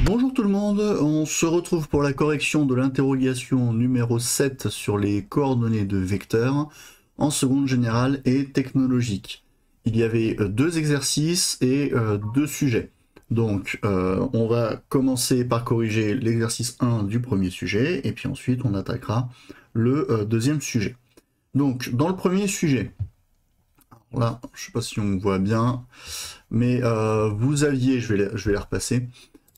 Bonjour tout le monde, on se retrouve pour la correction de l'interrogation numéro 7 sur les coordonnées de vecteurs en seconde générale et technologique. Il y avait deux exercices et deux sujets. Donc on va commencer par corriger l'exercice 1 du premier sujet et puis ensuite on attaquera le deuxième sujet. Donc dans le premier sujet, là je ne sais pas si on voit bien, mais vous aviez, je vais les repasser.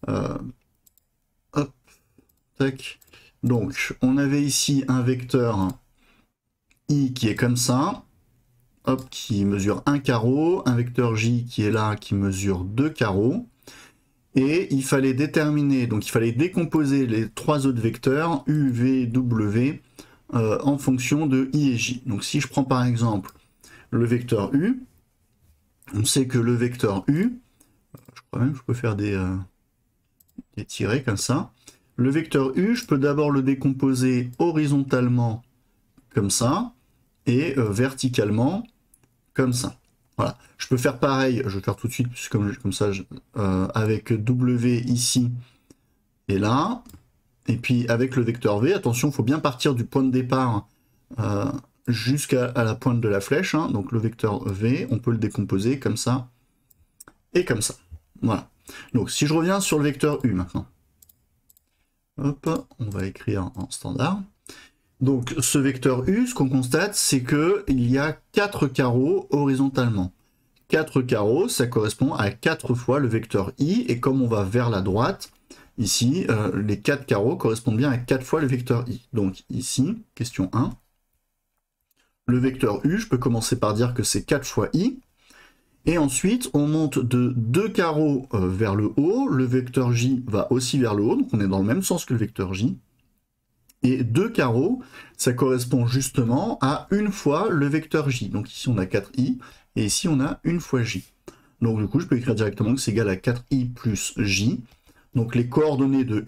Hop, tac. Donc, on avait ici un vecteur i qui est comme ça, hop, qui mesure 1 carreau, un vecteur j qui est là, qui mesure 2 carreaux, et il fallait déterminer, donc il fallait décomposer les trois autres vecteurs, u, v, w, en fonction de i et j. Donc si je prends par exemple le vecteur u, on sait que le vecteur u, je crois même que je peux faire des tirés comme ça. Le vecteur u, je peux d'abord le décomposer horizontalement comme ça et verticalement comme ça. Voilà. Je peux faire pareil, je vais faire tout de suite comme ça avec w ici et là. Et puis avec le vecteur v, attention, il faut bien partir du point de départ jusqu'à la pointe de la flèche. Hein. Donc le vecteur v, on peut le décomposer comme ça et comme ça. Voilà. Donc si je reviens sur le vecteur u maintenant. Hop, on va écrire en standard. Donc ce vecteur u, ce qu'on constate, c'est qu'il y a 4 carreaux horizontalement. 4 carreaux, ça correspond à 4 fois le vecteur i, et comme on va vers la droite, ici, les 4 carreaux correspondent bien à 4 fois le vecteur i. Donc ici, question 1, le vecteur u, je peux commencer par dire que c'est 4 fois i, et ensuite, on monte de 2 carreaux vers le haut, le vecteur j va aussi vers le haut, donc on est dans le même sens que le vecteur j. Et 2 carreaux, ça correspond justement à une fois le vecteur j. Donc ici, on a 4i, et ici, on a une fois j. Donc du coup, je peux écrire directement que c'est égal à 4i plus j. Donc les coordonnées de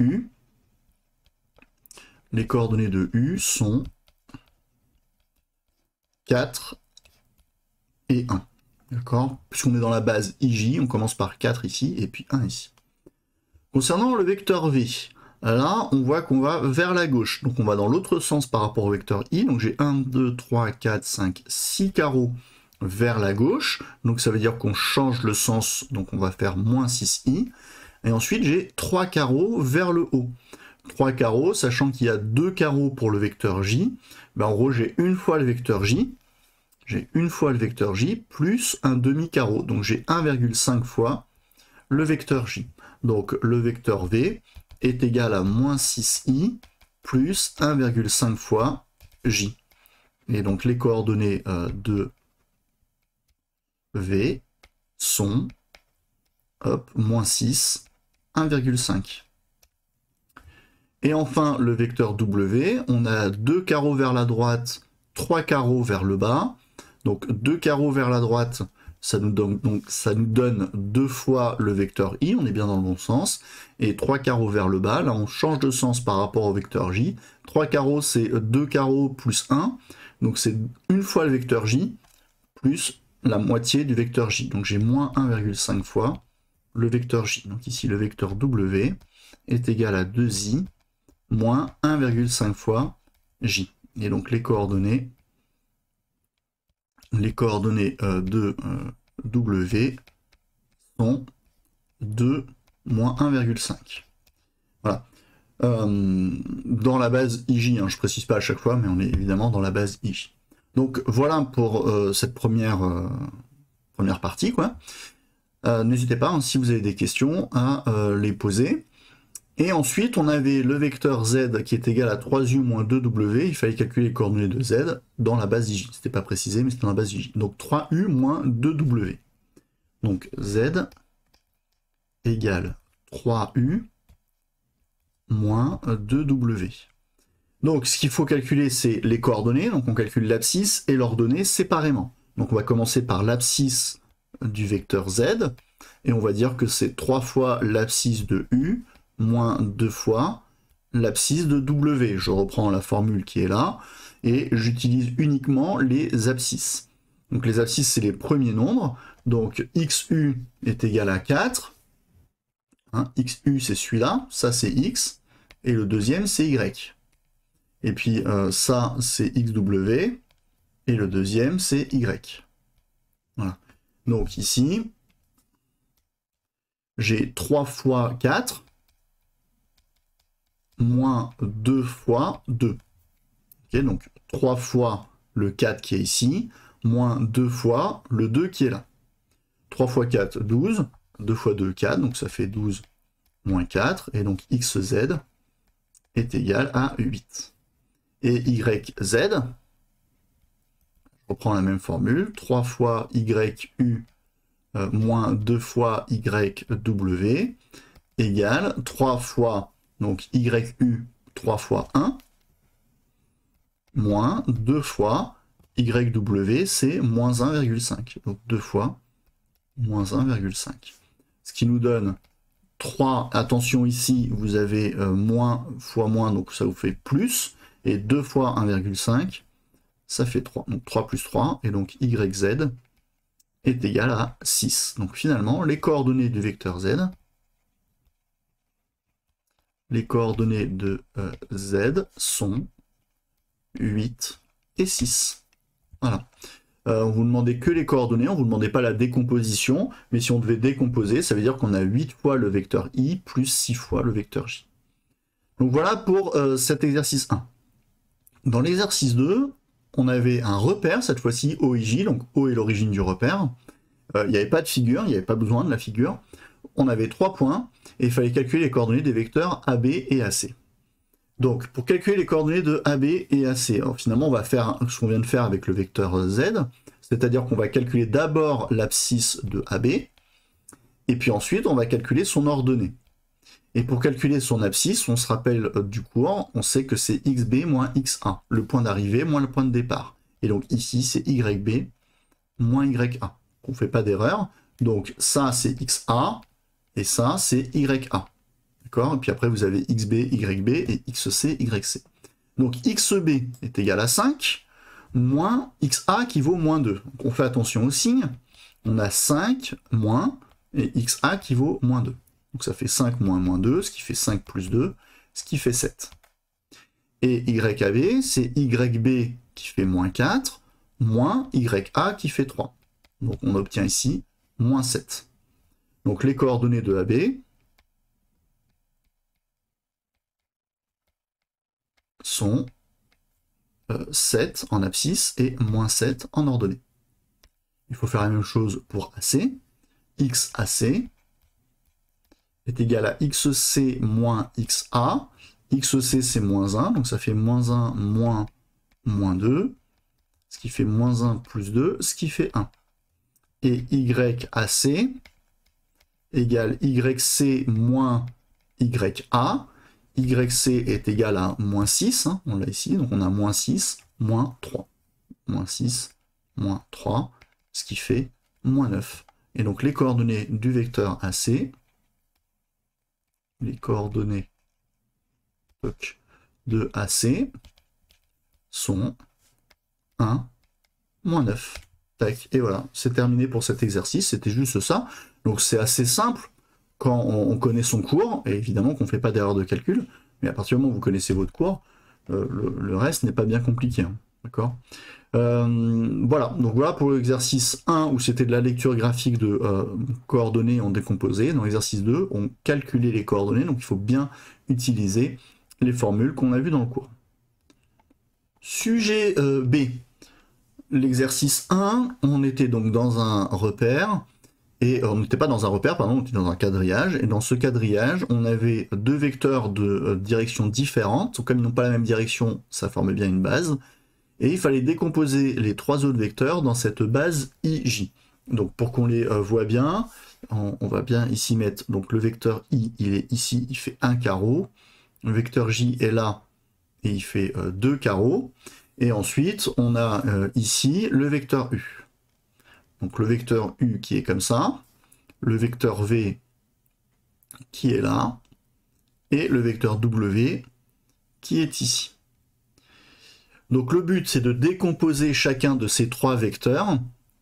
u sont 4 et 1. D'accord? Puisqu'on est dans la base ij, on commence par 4 ici, et puis 1 ici. Concernant le vecteur v, là, on voit qu'on va vers la gauche. Donc on va dans l'autre sens par rapport au vecteur i. Donc j'ai 1, 2, 3, 4, 5, 6 carreaux vers la gauche. Donc ça veut dire qu'on change le sens, donc on va faire moins 6i. Et ensuite j'ai 3 carreaux vers le haut. 3 carreaux, sachant qu'il y a 2 carreaux pour le vecteur j. Ben, en gros, j'ai une fois le vecteur j. J'ai une fois le vecteur j plus un demi-carreau. Donc j'ai 1,5 fois le vecteur j. Donc le vecteur v est égal à moins 6i plus 1,5 fois j. Et donc les coordonnées de v sont moins 6, 1,5. Et enfin le vecteur w, on a 2 carreaux vers la droite, 3 carreaux vers le bas. Donc 2 carreaux vers la droite, ça nous donne 2 fois le vecteur i, on est bien dans le bon sens. Et 3 carreaux vers le bas, là on change de sens par rapport au vecteur j. 3 carreaux, c'est 2 carreaux plus 1, donc c'est une fois le vecteur j, plus la moitié du vecteur j. Donc j'ai moins 1,5 fois le vecteur j. Donc ici le vecteur w est égal à 2i moins 1,5 fois j. Et donc les coordonnées de w sont 2 moins 1,5. Voilà. Dans la base ij, hein, je ne précise pas à chaque fois, mais on est évidemment dans la base ij. Donc voilà pour cette première partie, quoi. N'hésitez pas, hein, si vous avez des questions, à les poser. Et ensuite, on avait le vecteur z qui est égal à 3u moins 2w. Il fallait calculer les coordonnées de z dans la base ij. C'était pas précisé, mais c'était dans la base ij. Donc 3u moins 2w. Donc z égale 3u moins 2w. Donc ce qu'il faut calculer, c'est les coordonnées. Donc on calcule l'abscisse et l'ordonnée séparément. Donc on va commencer par l'abscisse du vecteur z. Et on va dire que c'est 3 fois l'abscisse de u moins 2 fois l'abscisse de w. Je reprends la formule qui est là, et j'utilise uniquement les abscisses. Donc les abscisses, c'est les premiers nombres. Donc xu est égal à 4, Hein, XU, c'est celui-là, ça c'est X, et le deuxième, c'est Y. Et puis ça, c'est XW, et le deuxième, c'est Y. Voilà. Donc ici, j'ai 3 fois 4, moins 2 fois 2. Okay, donc 3 fois le 4 qui est ici, moins 2 fois le 2 qui est là. 3 fois 4, 12. 2 fois 2, 4. Donc ça fait 12 moins 4. Et donc XZ est égal à 8. Et YZ, je reprends la même formule. 3 fois YU moins 2 fois YW égale 3 fois donc YU 3 fois 1 moins 2 fois YW, c'est moins 1,5. Donc 2 fois moins 1,5. Ce qui nous donne 3, attention ici, vous avez moins fois moins, donc ça vous fait plus, et 2 fois 1,5, ça fait 3. Donc 3 plus 3, et donc YZ est égal à 6. Donc finalement, les coordonnées du vecteur Z, les coordonnées de Z sont 8 et 6. Voilà. On vous demandait que les coordonnées, on ne vous demandait pas la décomposition, mais si on devait décomposer, ça veut dire qu'on a 8 fois le vecteur I plus 6 fois le vecteur J. Donc voilà pour cet exercice 1. Dans l'exercice 2, on avait un repère, cette fois-ci O et J, donc O est l'origine du repère. Il n'y avait pas de figure, il n'y avait pas besoin de la figure. On avait 3 points, et il fallait calculer les coordonnées des vecteurs AB et AC. Donc, pour calculer les coordonnées de AB et AC, alors finalement, on va faire ce qu'on vient de faire avec le vecteur Z, c'est-à-dire qu'on va calculer d'abord l'abscisse de AB, et puis ensuite, on va calculer son ordonnée. Et pour calculer son abscisse, on se rappelle du cours, on sait que c'est XB moins XA, le point d'arrivée moins le point de départ. Et donc ici, c'est YB moins YA. On ne fait pas d'erreur. Donc ça, c'est XA, et ça, c'est YA. D'accord. Et puis après, vous avez XB, YB et XC, YC. Donc XB est égal à 5, moins XA qui vaut moins 2. Donc on fait attention au signe. On a 5 moins, et XA qui vaut moins 2. Donc ça fait 5 moins moins 2, ce qui fait 5 plus 2, ce qui fait 7. Et YAB, c'est YB qui fait moins 4, moins YA qui fait 3. Donc on obtient ici moins 7. Donc les coordonnées de AB sont 7 en abscisse et moins 7 en ordonnée. Il faut faire la même chose pour AC. XAC est égal à XC moins XA. XC c'est moins 1, donc ça fait moins 1 moins moins 2, ce qui fait moins 1 plus 2, ce qui fait 1. Et YAC égale YC moins YA. YC est égal à moins 6, hein, on l'a ici, donc on a moins 6, moins 3. Moins 6, moins 3, ce qui fait moins 9. Et donc les coordonnées du vecteur AC, les coordonnées de AC sont 1, moins 9. Tac, et voilà, c'est terminé pour cet exercice, c'était juste ça. Donc c'est assez simple quand on connaît son cours, et évidemment qu'on ne fait pas d'erreur de calcul, mais à partir du moment où vous connaissez votre cours, le reste n'est pas bien compliqué. Hein, d'accord. Voilà, donc voilà pour l'exercice 1 où c'était de la lecture graphique de coordonnées en décomposé. Dans l'exercice 2, on calculait les coordonnées, donc il faut bien utiliser les formules qu'on a vues dans le cours. Sujet B. L'exercice 1, on était donc dans un repère, et on n'était pas dans un repère, pardon, on était dans un quadrillage, et dans ce quadrillage, on avait deux vecteurs de direction différentes, donc comme ils n'ont pas la même direction, ça forme bien une base, et il fallait décomposer les trois autres vecteurs dans cette base IJ. Donc pour qu'on les voit bien, on va bien ici mettre, donc le vecteur I, il est ici, il fait un carreau, le vecteur J est là, et il fait 2 carreaux, et ensuite on a ici le vecteur U. Donc le vecteur U qui est comme ça, le vecteur V qui est là, et le vecteur W qui est ici. Donc le but c'est de décomposer chacun de ces trois vecteurs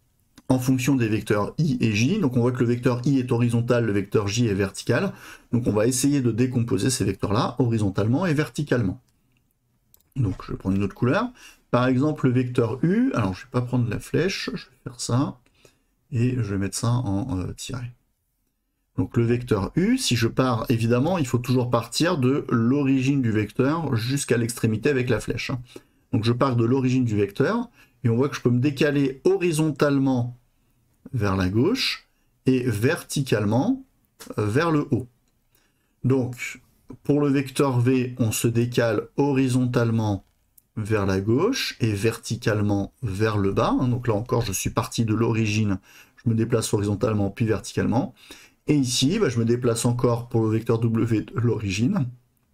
en fonction des vecteurs i et j. Donc on voit que le vecteur i est horizontal, le vecteur j est vertical. Donc on va essayer de décomposer ces vecteurs-là horizontalement et verticalement. Donc je vais prendre une autre couleur. Par exemple, le vecteur u, alors je ne vais pas prendre la flèche, je vais faire ça, et je vais mettre ça en tiré. Donc le vecteur u, si je pars, évidemment, il faut toujours partir de l'origine du vecteur jusqu'à l'extrémité avec la flèche. Donc je pars de l'origine du vecteur, et on voit que je peux me décaler horizontalement vers la gauche, et verticalement vers le haut. Donc, pour le vecteur v, on se décale horizontalement vers la gauche et verticalement vers le bas. Donc là encore, je suis parti de l'origine, je me déplace horizontalement puis verticalement. Et ici, je me déplace encore pour le vecteur w de l'origine,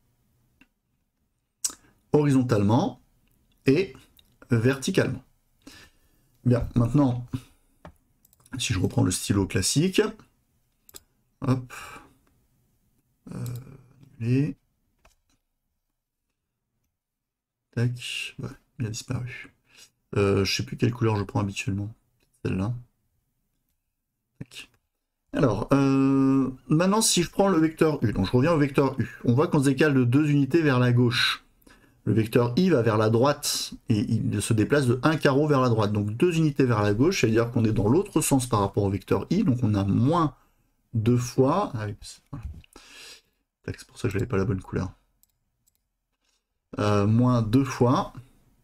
horizontalement et verticalement. Bien, maintenant, si je reprends le stylo classique, hop, annuler. Tac, ouais, il a disparu. Je sais plus quelle couleur je prends habituellement. Celle-là. Alors, maintenant si je prends le vecteur u, donc je reviens au vecteur u, on voit qu'on se décale de 2 unités vers la gauche. Le vecteur i va vers la droite et il se déplace de 1 carreau vers la droite. Donc 2 unités vers la gauche, c'est-à-dire qu'on est dans l'autre sens par rapport au vecteur i, donc on a moins 2 fois. Ah oui, c'est pour ça que je n'avais pas la bonne couleur. Moins 2 fois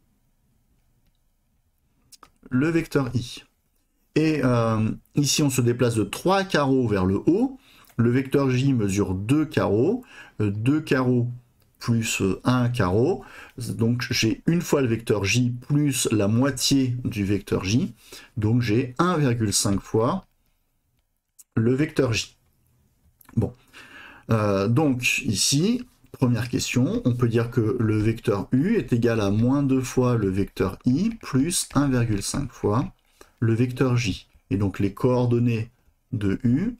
le vecteur i. Et ici, on se déplace de 3 carreaux vers le haut. Le vecteur j mesure 2 carreaux. 2 carreaux plus 1 carreau. Donc, j'ai une fois le vecteur j plus la moitié du vecteur j. Donc, j'ai 1,5 fois le vecteur j. Bon. Donc, ici, première question, on peut dire que le vecteur u est égal à moins 2 fois le vecteur i plus 1,5 fois le vecteur j. Et donc les coordonnées de u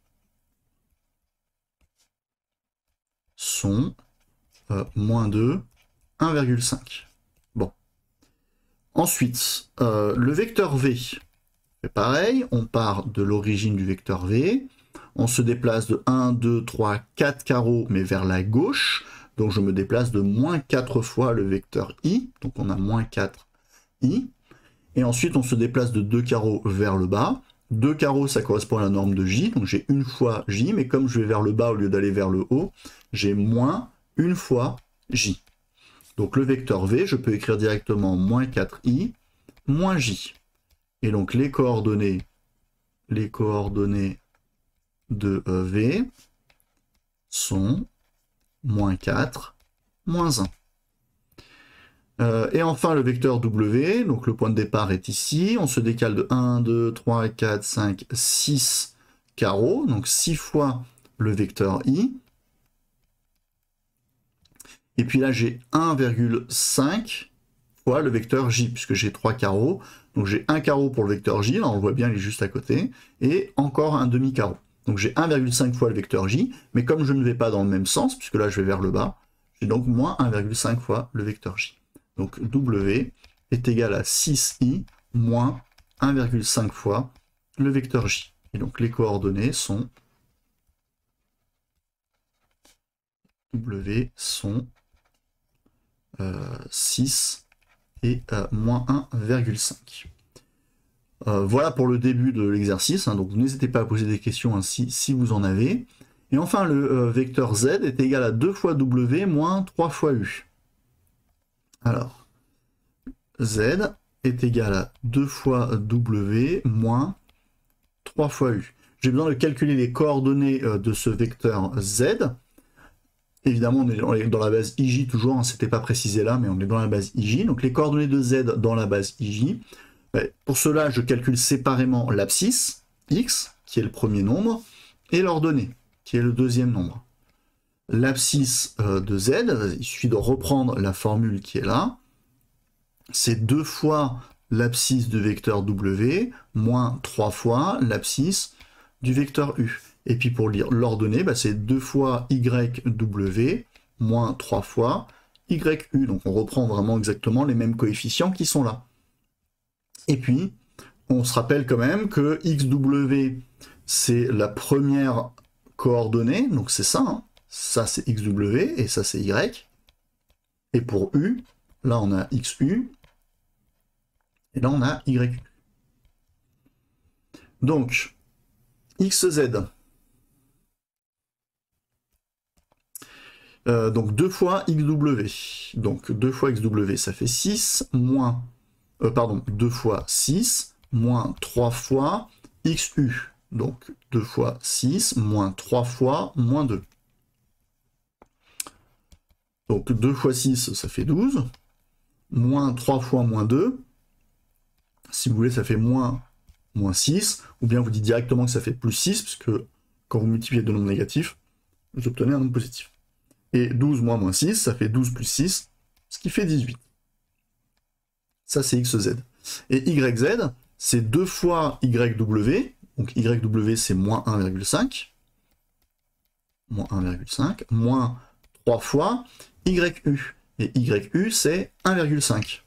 sont moins 2, 1,5. Bon. Ensuite, le vecteur v, c'est pareil, on part de l'origine du vecteur v, on se déplace de 1, 2, 3, 4 carreaux, mais vers la gauche, donc je me déplace de moins 4 fois le vecteur i, donc on a moins 4 i, et ensuite on se déplace de 2 carreaux vers le bas. 2 carreaux, ça correspond à la norme de j, donc j'ai une fois j, mais comme je vais vers le bas au lieu d'aller vers le haut, j'ai moins une fois j. Donc le vecteur v, je peux écrire directement moins 4i, moins j. Et donc les coordonnées de v sont moins 4, moins 1. Et enfin le vecteur w, donc le point de départ est ici, on se décale de 1, 2, 3, 4, 5, 6 carreaux, donc 6 fois le vecteur i. Et puis là j'ai 1,5 fois le vecteur j, puisque j'ai 3 carreaux, donc j'ai 1 carreau pour le vecteur j, là on le voit bien, il est juste à côté, et encore un demi-carreau. Donc j'ai 1,5 fois le vecteur j, mais comme je ne vais pas dans le même sens, puisque là je vais vers le bas, j'ai donc moins 1,5 fois le vecteur j. Donc W est égal à 6i moins 1,5 fois le vecteur j. Et donc les coordonnées sont W sont 6 et moins 1,5. Voilà pour le début de l'exercice, hein, donc n'hésitez pas à poser des questions hein, si vous en avez. Et enfin, le vecteur z est égal à 2 fois w moins 3 fois u. Alors, z est égal à 2 fois w moins 3 fois u. J'ai besoin de calculer les coordonnées de ce vecteur z. Évidemment, on est dans la base ij toujours, hein, c'était pas précisé là, mais on est dans la base ij. Donc les coordonnées de z dans la base ij. Pour cela, je calcule séparément l'abscisse, x, qui est le premier nombre, et l'ordonnée, qui est le deuxième nombre. L'abscisse de z, il suffit de reprendre la formule qui est là. C'est 2 fois l'abscisse du vecteur w, moins 3 fois l'abscisse du vecteur u. Et puis pour lire l'ordonnée, c'est 2 fois yw, moins 3 fois yu. Donc on reprend vraiment exactement les mêmes coefficients qui sont là. Et puis, on se rappelle quand même que XW, c'est la première coordonnée, donc c'est ça, hein. Ça c'est XW, et ça c'est Y. Et pour U, là on a XU, et là on a YU. Donc, XZ. Donc 2 fois XW. Donc 2 fois XW, ça fait 6, moins... pardon, 2 fois 6, moins 3 fois XU. Donc 2 fois 6, moins 3 fois moins 2. Donc 2 fois 6, ça fait 12. Moins 3 fois moins 2. Si vous voulez, ça fait moins 6. Ou bien vous dites directement que ça fait plus 6, parce que quand vous multipliez deux nombres négatifs, vous obtenez un nombre positif. Et 12 moins moins 6, ça fait 12 plus 6, ce qui fait 18. Ça, c'est XZ. Et YZ, c'est 2 fois YW. Donc YW, c'est moins 1,5. Moins 1,5. Moins 3 fois YU. Et YU, c'est 1,5.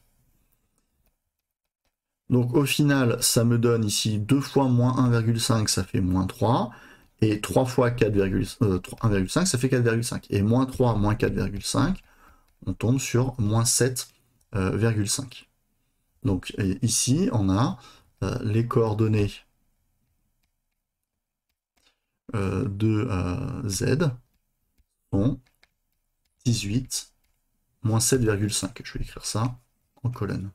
Donc au final, ça me donne ici 2 fois moins 1,5, ça fait moins 3. Et 3 fois 1,5, ça fait 4,5. Et moins 3, moins 4,5, on tombe sur moins 7,5. Donc ici, on a les coordonnées de Z sont 18, moins 7,5. Je vais écrire ça en colonne.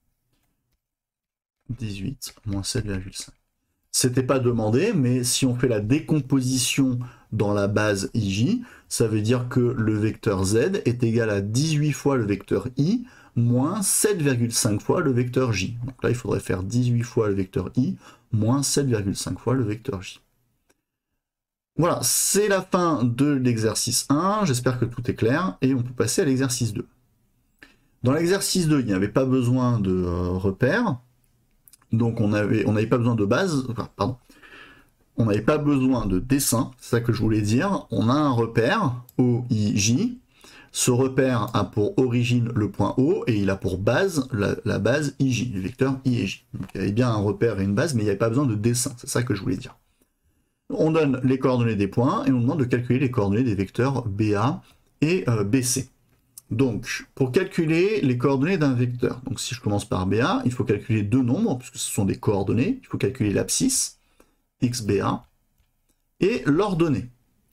18, moins 7,5. C'était pas demandé, mais si on fait la décomposition dans la base IJ, ça veut dire que le vecteur Z est égal à 18 fois le vecteur I, moins 7,5 fois le vecteur J. Donc là, il faudrait faire 18 fois le vecteur I, moins 7,5 fois le vecteur J. Voilà, c'est la fin de l'exercice 1. J'espère que tout est clair, et on peut passer à l'exercice 2. Dans l'exercice 2, il n'y avait pas besoin de repères. Donc on n'avait pas besoin de base, pardon, on n'avait pas besoin de dessin, c'est ça que je voulais dire. On a un repère, OIJ. Ce repère a pour origine le point O et il a pour base la base IJ, le vecteur I et J. Donc il y avait bien un repère et une base, mais il n'y avait pas besoin de dessin, c'est ça que je voulais dire. On donne les coordonnées des points et on demande de calculer les coordonnées des vecteurs BA et BC. Donc, pour calculer les coordonnées d'un vecteur, donc si je commence par BA, il faut calculer deux nombres, puisque ce sont des coordonnées. Il faut calculer l'abscisse, XBA, et l'ordonnée,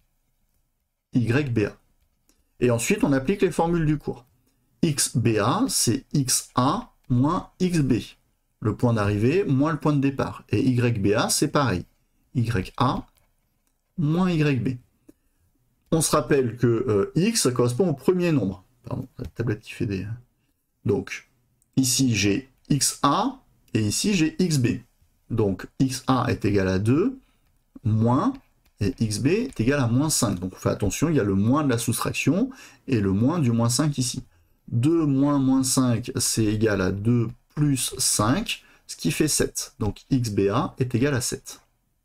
YBA. Et ensuite, on applique les formules du cours. XBA, c'est XA moins XB, le point d'arrivée moins le point de départ. Et YBA, c'est pareil, YA moins YB. On se rappelle que X, ça correspond au premier nombre. Pardon, la tablette qui fait des... Donc, ici j'ai XA, et ici j'ai XB. Donc, XA est égal à 2, moins, et XB est égal à moins 5. Donc, on fait attention, il y a le moins de la soustraction, et le moins du moins 5 ici. 2 moins moins 5, c'est égal à 2 plus 5, ce qui fait 7. Donc, XBA est égal à 7.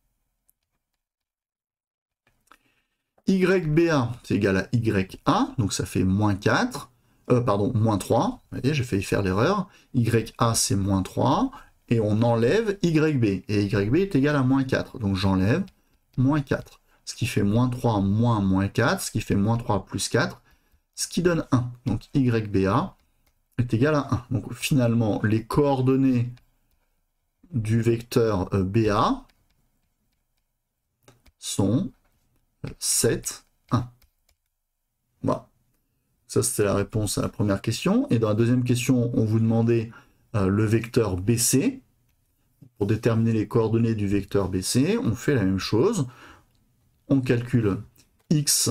YBA, c'est égal à YA, donc ça fait moins 4, moins 3, vous voyez, j'ai failli faire l'erreur, YA c'est moins 3, et on enlève YB, et YB est égal à moins 4, donc j'enlève moins 4, ce qui fait moins 3 moins moins 4, ce qui fait moins 3 plus 4, ce qui donne 1, donc YBA est égal à 1. Donc finalement, les coordonnées du vecteur BA sont 7, 1. Voilà. Ça, c'était la réponse à la première question. Et dans la deuxième question, on vous demandait le vecteur BC. Pour déterminer les coordonnées du vecteur BC, on fait la même chose. On calcule x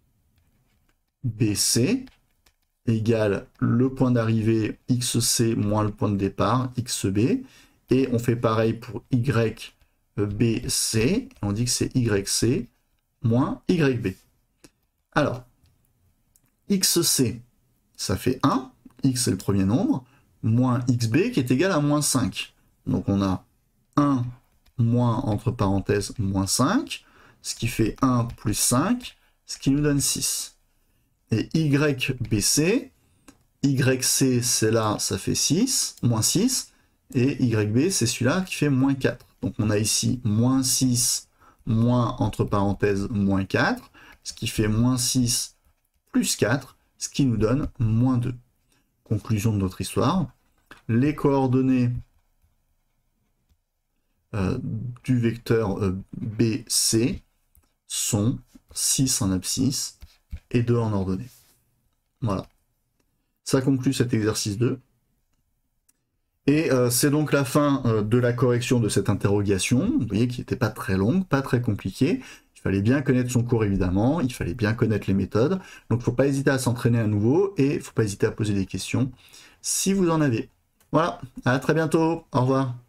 BC égale le point d'arrivée xc moins le point de départ xb. Et on fait pareil pour YBC. On dit que c'est YC moins YB. Alors, XC, ça fait 1, X c'est le premier nombre, moins XB qui est égal à moins 5. Donc on a 1 moins, entre parenthèses, moins 5, ce qui fait 1 plus 5, ce qui nous donne 6. Et YBC, YC c'est là, ça fait 6, moins 6, et YB, c'est celui-là qui fait moins 4. Donc on a ici moins 6, moins, entre parenthèses, moins 4, ce qui fait moins 6 plus 4, ce qui nous donne moins 2. Conclusion de notre histoire. Les coordonnées du vecteur BC sont 6 en abscisse et 2 en ordonnée. Voilà. Ça conclut cet exercice 2. Et c'est donc la fin de la correction de cette interrogation, vous voyez, qui n'était pas très longue, pas très compliquée. Il fallait bien connaître son cours, évidemment, il fallait bien connaître les méthodes. Donc, il ne faut pas hésiter à s'entraîner à nouveau, et il ne faut pas hésiter à poser des questions si vous en avez. Voilà, à très bientôt, au revoir.